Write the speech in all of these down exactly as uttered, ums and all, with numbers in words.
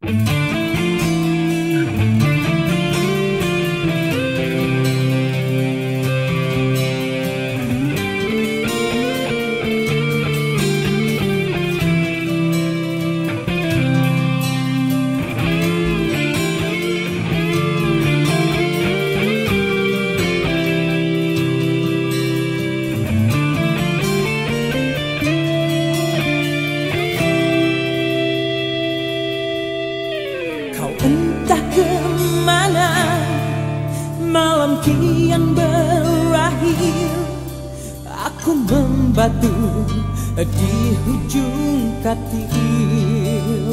Entah kemana malam kian berakhir, aku membatu di hujung katil.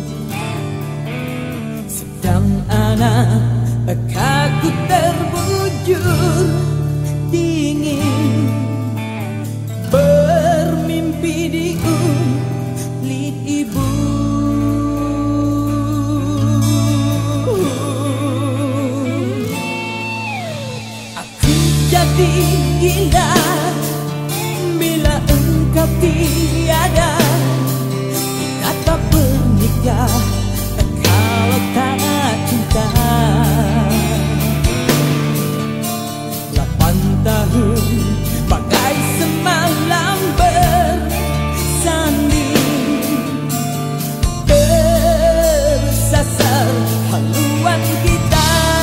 Sedang anak kaku terbujur dingin, bermimpi di kulit ibu. Jadi gila bila engkau tiada, kita tak bernikah kalau tak cinta. Lapan tahun bagai semalam bersanding, tersasar haluan kita.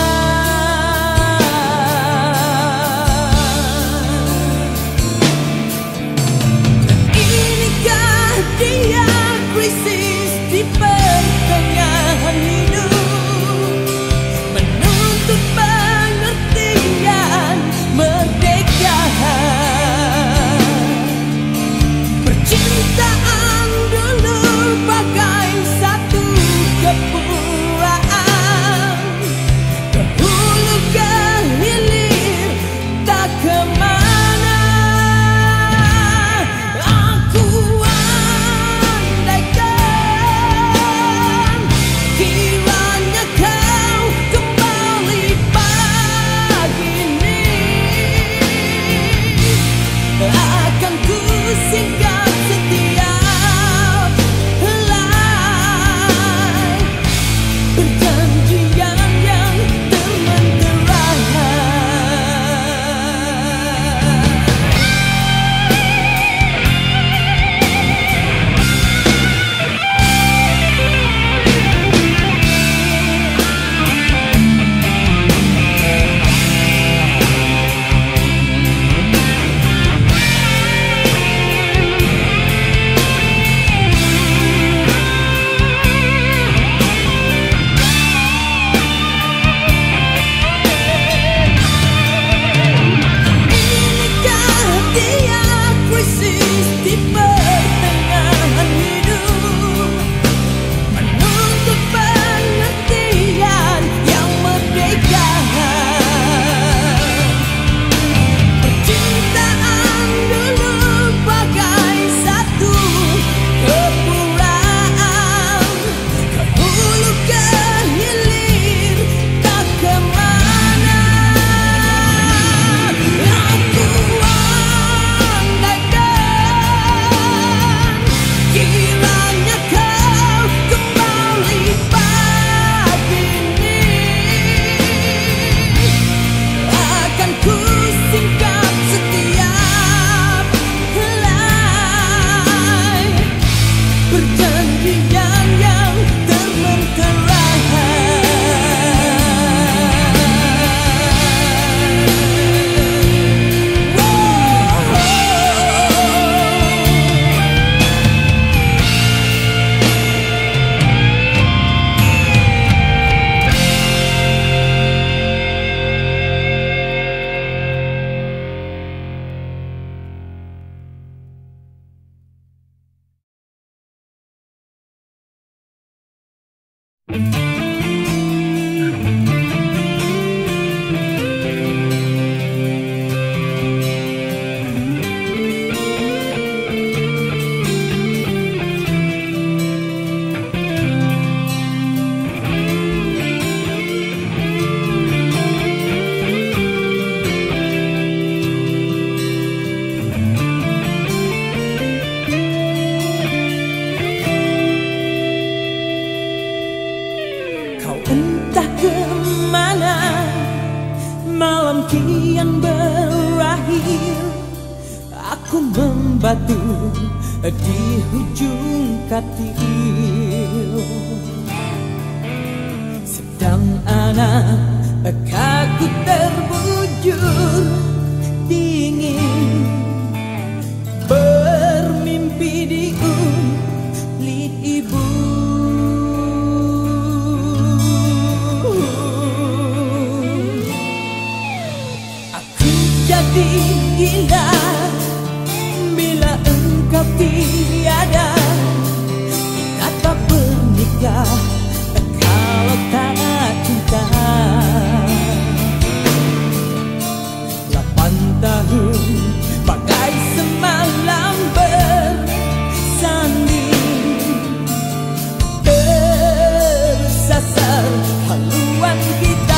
Dia krisis di pertengahan hidup, menuntut pengertian merdeka. Percintaan dulu bagai satu kepulauan, ke hulu ke hilir tak kemana. kau entah kemana. Malam kian berakhir, aku membatu di hujung katil. Sedang anak kaku terbujur dingin, bermimpi di kulit ibu. Aku jadi gila bila engkau tiada. Kita tak bernikah kalau tak cinta. Lapan tahun bagai semalam bersanding, tersasar haluan kita.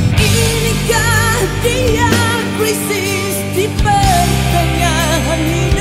Inikah dia krisis di pertengahan hidup?